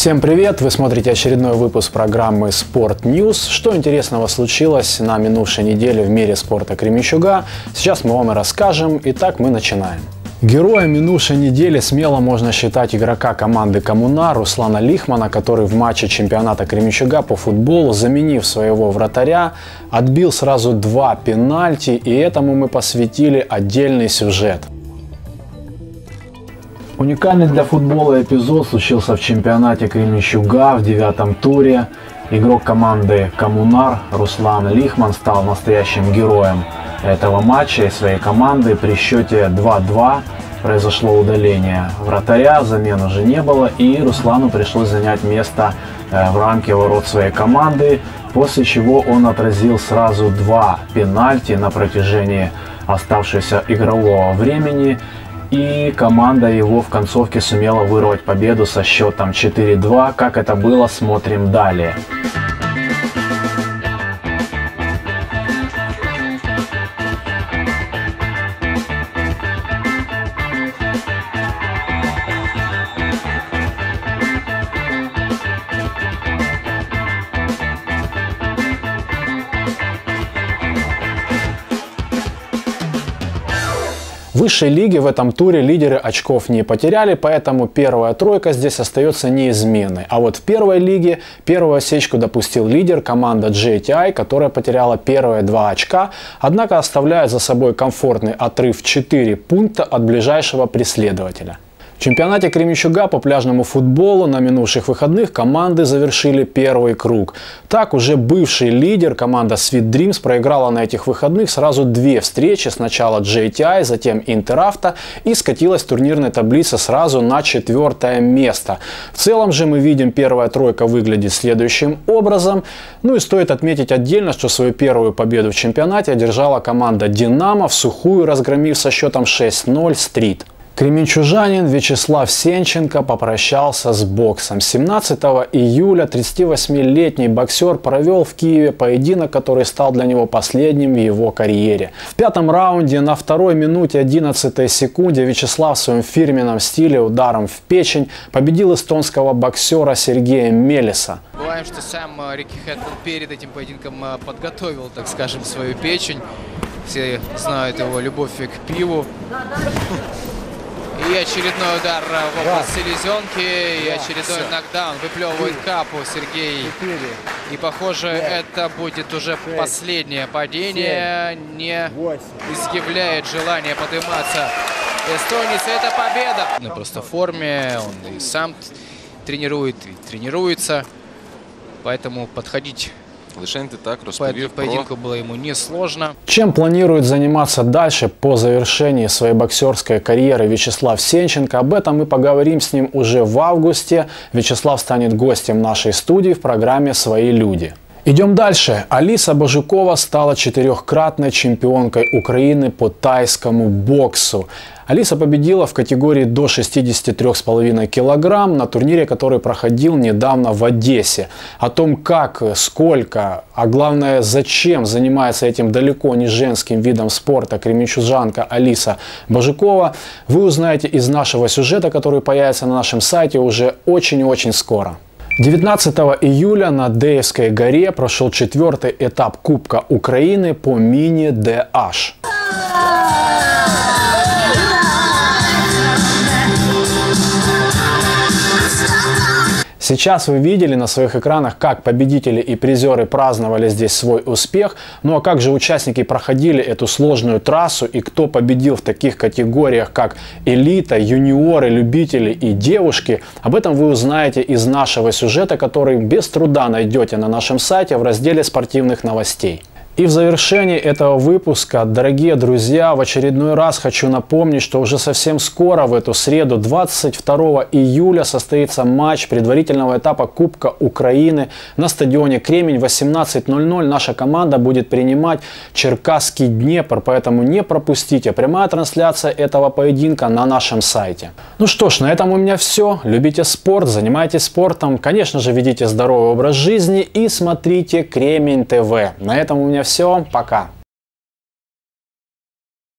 Всем привет! Вы смотрите очередной выпуск программы Sport News. Что интересного случилось на минувшей неделе в мире спорта Кременчуга, сейчас мы вам и расскажем. Итак, мы начинаем. Героем минувшей недели смело можно считать игрока команды «Коммунар» Руслана Лихмана, который в матче чемпионата Кременчуга по футболу, заменив своего вратаря, отбил сразу 2 пенальти, и этому мы посвятили отдельный сюжет. Уникальный для футбола эпизод случился в чемпионате Кременчуга в 9-м туре. Игрок команды «Коммунар» Руслан Лихман стал настоящим героем этого матча и своей команды. При счете 2-2 произошло удаление вратаря, замен уже не было, и Руслану пришлось занять место в рамке ворот своей команды, после чего он отразил сразу 2 пенальти на протяжении оставшегося игрового времени. И команда его в концовке сумела вырвать победу со счетом 4-2. Как это было, смотрим далее. В высшей лиге в этом туре лидеры очков не потеряли, поэтому первая тройка здесь остается неизменной. А вот в первой лиге первую осечку допустил лидер команда JTI, которая потеряла первые 2 очка, однако оставляет за собой комфортный отрыв в 4 пункта от ближайшего преследователя. В чемпионате Кременчуга по пляжному футболу на минувших выходных команды завершили первый круг. Так, уже бывший лидер команда Sweet Dreams проиграла на этих выходных сразу 2 встречи. Сначала JTI, затем Интеравто, и скатилась в турнирной таблице сразу на 4-е место. В целом же мы видим, первая тройка выглядит следующим образом. Ну и стоит отметить отдельно, что свою первую победу в чемпионате одержала команда Динамо, в сухую разгромив со счетом 6-0 Стрит. Кременчужанин Вячеслав Сенченко попрощался с боксом. 17 июля 38-летний боксер провел в Киеве поединок, который стал для него последним в его карьере. В 5-м раунде на 2-й минуте 11 секунде Вячеслав в своем фирменном стиле ударом в печень победил эстонского боксера Сергея Мелиса. Бываем, что сам Рики Хэтман перед этим поединком подготовил, так скажем, свою печень. Все знают его любовь к пиву. И очередной удар в область селезенки, и очередной нокдаун. Выплевывает капу Сергей. И, похоже, это будет уже последнее падение. Не изъявляет желание подниматься эстонец. Это победа. Он просто в форме, он и сам тренирует, и тренируется. Поэтому подходить по этому поединку было ему несложно. Чем планирует заниматься дальше по завершении своей боксерской карьеры Вячеслав Сенченко? Об этом мы поговорим с ним уже в августе. Вячеслав станет гостем нашей студии в программе «Свои люди». Идем дальше. Алиса Божукова стала 4-кратной чемпионкой Украины по тайскому боксу. Алиса победила в категории до 63,5 килограмм на турнире, который проходил недавно в Одессе. О том, как, сколько, а главное, зачем занимается этим далеко не женским видом спорта кременчужанка Алиса Божукова, вы узнаете из нашего сюжета, который появится на нашем сайте уже очень-очень скоро. 19 июля на Деевской горе прошел 4-й этап Кубка Украины по мини-DH. Сейчас вы видели на своих экранах, как победители и призеры праздновали здесь свой успех. Ну а как же участники проходили эту сложную трассу и кто победил в таких категориях, как элита, юниоры, любители и девушки, об этом вы узнаете из нашего сюжета, который без труда найдете на нашем сайте в разделе спортивных новостей. И в завершении этого выпуска, дорогие друзья, в очередной раз хочу напомнить, что уже совсем скоро, в эту среду, 22 июля, состоится матч предварительного этапа Кубка Украины на стадионе Кремень. В 18:00 наша команда будет принимать Черкасский Днепр, поэтому не пропустите. Прямая трансляция этого поединка на нашем сайте. Ну что ж, на этом у меня все. Любите спорт, занимайтесь спортом, конечно же, ведите здоровый образ жизни и смотрите Кремень ТВ. На этом у меня все. Пока.